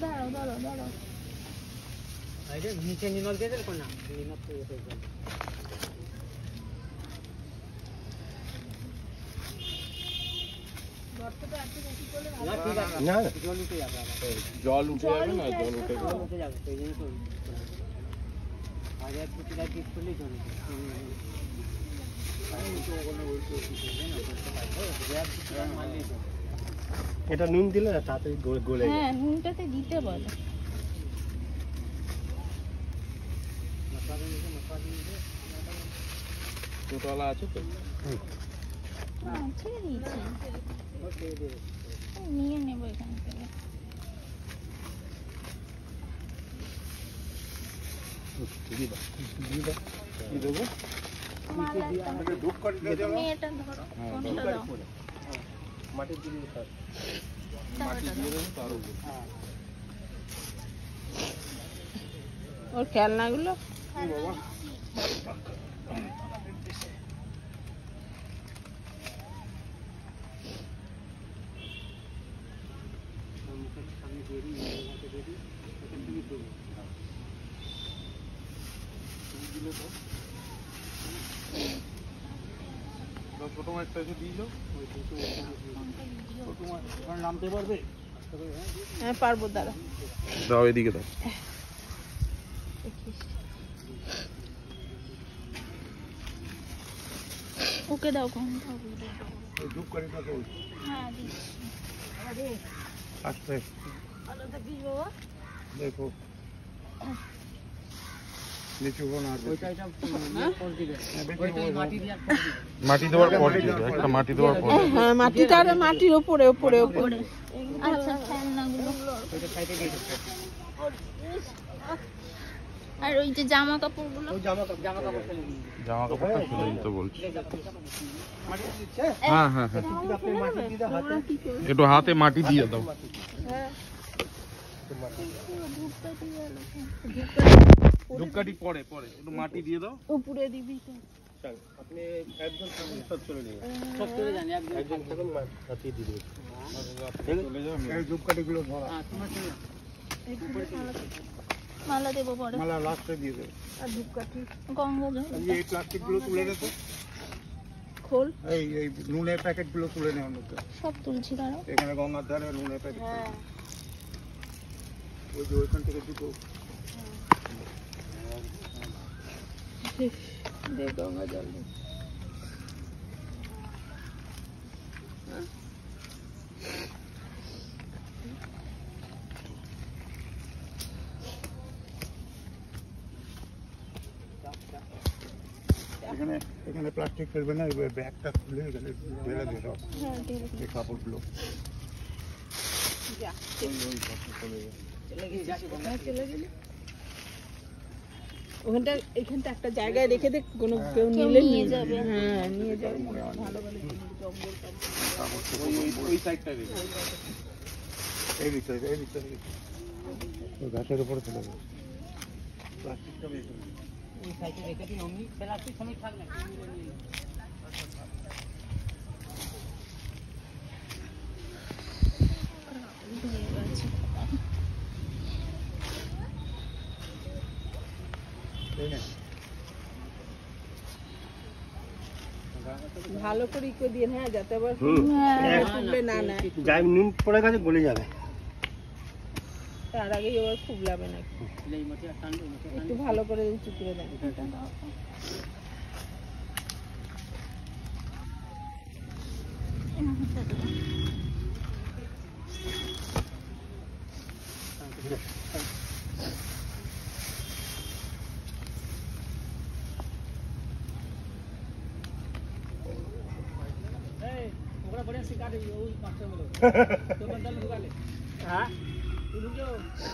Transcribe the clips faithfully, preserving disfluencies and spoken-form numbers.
দাঁড়াও দাঁড়াও দাঁড়াও আরে নিচে নিমক দিয়ে দেন কোন না নিমক তো এসে যাবে গর্তটা আছে নাকি বলে না ঠিক আছে না জল উঠে যাবে জল উঠে যাবে না জল উঠে জল উঠে যাবে সেই জন্য তো আগে একটু কিলা ঠিক করলে চলে এটা নুন দিলে না তাড়াতাড়ি গলে হ্যাঁ নুনটাতে দিতে বলো দুতলা আছে তো হ্যাঁ ছেড়ে দিয়েছি নিয়ে নেবো এখান থেকে কি দেবো মেয়েটা ধরো কোনটা দাও মাটি দিয়ে মাটি দিয়ে দেবো তার উপর ওর খেলনাগুলো বাবা প্রথম একটা এসে দিয়ে যাও তোমার নামতে পারবে হ্যাঁ পারবো দাঁড়া দাও এদিকে দাও ওকে দাও কোন ধূপকাঠিটা তো হ্যাঁ দিচ্ছি আস্তে ভালো থাকিস বাবা দেখো নিচু কোন আছে ওইটা পর দিবে ওইটা মাটি দিয়ে মাটি দেওয়ার পর একটা মাটি দেওয়ার পর হ্যাঁ মাটিটা আর মাটির উপরে উপরে উপরে আচ্ছা খেলনাগুলো ওইটা সাইডে দিয়ে দাও আর ওই যে জামা কাপড়গুলো ওই জামা কাপড় জামা কাপড় ফেলে দিন জামা কাপড়টা ফেলে দিতে বলছি মাটি দিচ্ছে হ্যাঁ হ্যাঁ হ্যাঁ আপনি মাটি দিয়ে দাও হাতে একটু হাতে মাটি দিয়ে দাও হ্যাঁ ধূপকাঠি পরে পরে একটু মাটি দিয়ে দাও উপরে দিবি তো আপনি একজন সব চলে নিয়ে সব চলে যান একজন একজন থাকুন মাটি দিয়ে দিবেন চলে যাও এই ধূপকাঠিগুলো ধরা হ্যাঁ তোমার চলে যাও মালা দেবো পরে মালা লাস্টে দিয়ে দেবে আর ধূপকাঠি গঙ্গা জল এই প্লাস্টিকগুলো তুলে রেখো খোল এই এই নুনের প্যাকেটগুলো তুলে নেওয়ার মতো সব তুলছি দাঁড়াও এখানে গঙ্গার ধারে নুনের প্যাকেট হ্যাঁ ওই যে ওইখান থেকে দুটো দে গঙ্গা জল দে এখানে এখানে প্লাস্টিক ফেলবে না এই ব্যাগটা খুলে এখানে ঢেলে দিয়ে দাও হ্যাঁ ঠিক আছে এই কাপড়গুলো যা ওই ওই কাপড় চলে যাবে চলে গিয়ে যাচ্ছি হ্যাঁ চলে গেলি ওখানটা এখানটা একটা জায়গায় রেখে দে কোনো কেউ নিলে নিয়ে যাবে হ্যাঁ নিয়ে যাবে ভালো ভালো জঙ্গল ওই ওই সাইডটা রেখে এই ভিতরে এই ভিতরে ওই ঘাসের উপরে চলে যাবে প্লাস্টিকটা বের করে এই সাইডে রেখে দিন অমনি প্লাস্টিক সময় থাক না ভালো করে ইকো দিয়ে হ্যাঁ যাতে আবার খুবলে না না যাই নুন পড়ে গেছে গলে যাবে তার আগে এবার খুবলাবে না এই মতে টান একটু ভালো করে উঁচু করে দেন এই ওরা বড় শিকার ওই পাঁচটা বলো তো বদল ঢুকালে হ্যাঁ ঢুকো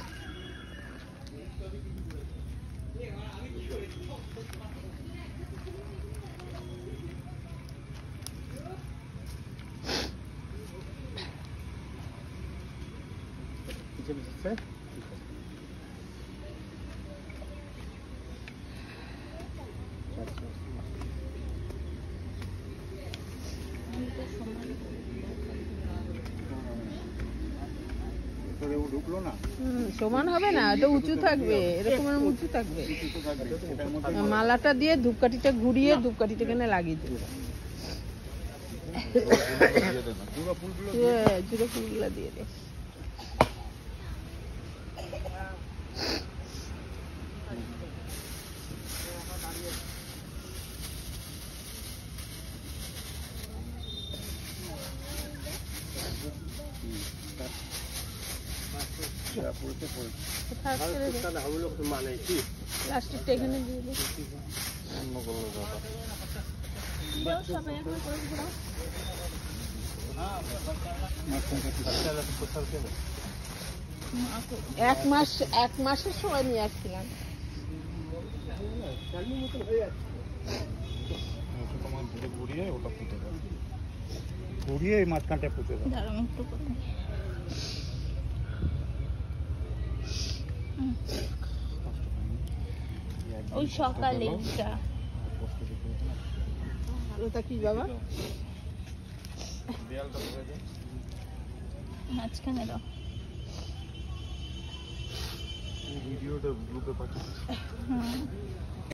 पीछे पीछे से করে ও ঢুকলো না হুম, সমান হবে না, এটা উঁচু থাকবে, এরকম এরকম উঁচু থাকবে। কিছু তো থাকবে এটার মধ্যে মালাটা দিয়ে ধূপকাঠিটা ঘুরিয়ে ধূপকাঠিটা এখানে লাগিয়ে দেবে। পুরো ফুলগুলো হ্যাঁ, জুড়ে ফুলগুলো দিয়ে দে। যা পড়তে পড়তে থাক, ছেড়ে দে। প্লাস্টিকটা এখানে দিয়ে দে। অন্য কোনো ব্যাপার এক মাস এক মাসের সময় নিয়ে আসছিলাম। তোমার ধরে ঘুরিয়ে ওটা পুঁতে দাও ঘুরিয়ে এই মাঝখানটা পুঁতে দাও দাঁড়াও আমি একটু করে নিই। হুম। ওই সকালে ওটা। ওটা কি বাবা? দেয়ালটা ধরে দে মাঝখানে দাও। ভিডিওটা গ্রুপে পাঠিয়ে হুম